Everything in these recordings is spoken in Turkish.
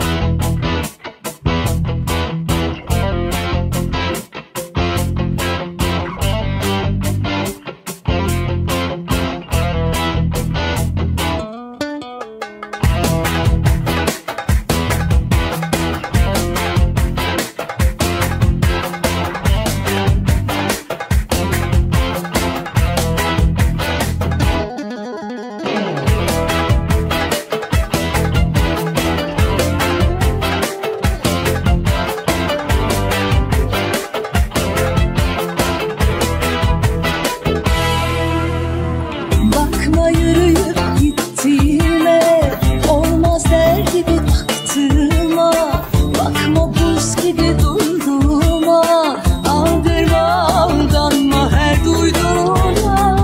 Bakma yürüyüp gittiğime, olmaz der gibi baktığıma. Bakma buz gibi durduğuma, aldırma aldanma her duyduğuna.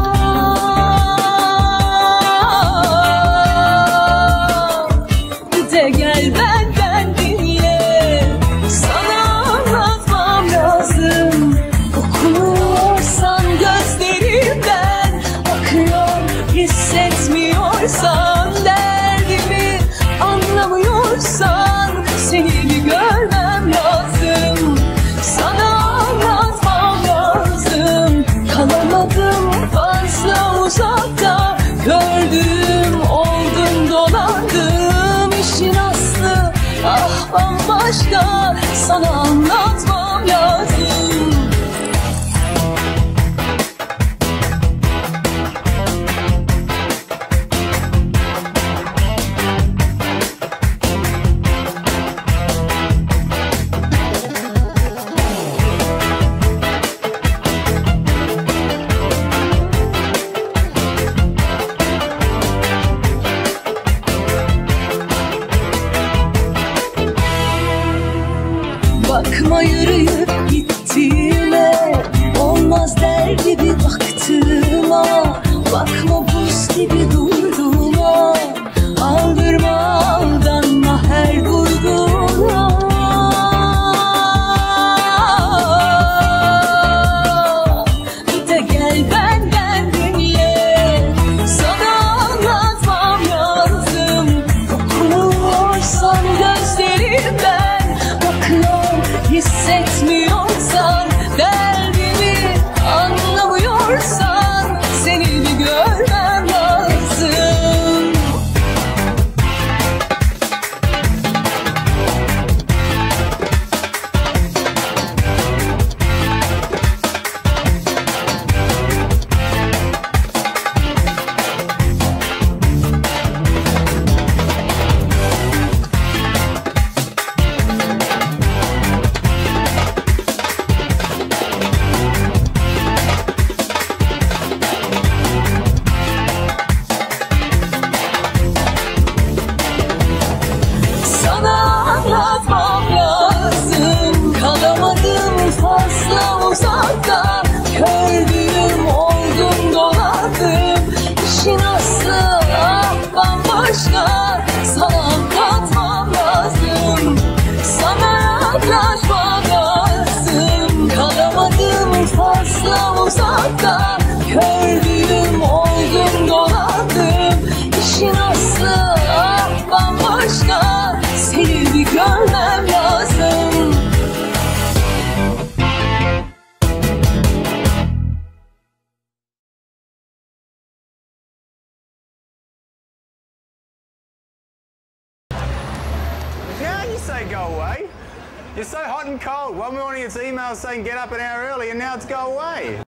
Bir de gel benden dinle, sana anlatmam lazım. Okuyorsan gözlerimden akıyor, hissetmiyorsan derdimi, anlamıyorsan seni bir görmem lazım. Sana anlatmam lazım. Kalamadım fazla uzakta, gördüm oldum dolandım. İşin aslı ah bambaşka, sana anlatmam lazım. Bakma yürüyüp gittiğime, olmaz der gibi baktığıma. Bakma buz gibi durduğuma, aldırma aldanma her duyduğuna. Bir de gel benden dinle, sana anlatmam lazım. Okuyorsan gözlerimden bakıyor, hissetmiyorsan derdimi, anlamıyorsan seni bir görmem lazım. Anlatmam lazım. Kalamadım fazla uzakta, gördüğüm oldum dolandım. İşin aslı ah bambaşka, sana anlatmam lazım. Sana anlatmam lazım. Kalamadım fazla uzakta, gördüğüm oldum dolandım. İşin aslı ah bambaşka, seni bir görmem lazım. Yeah, you say go away. You're so hot and cold. One morning it's emails saying get up an hour early, and now it's go away.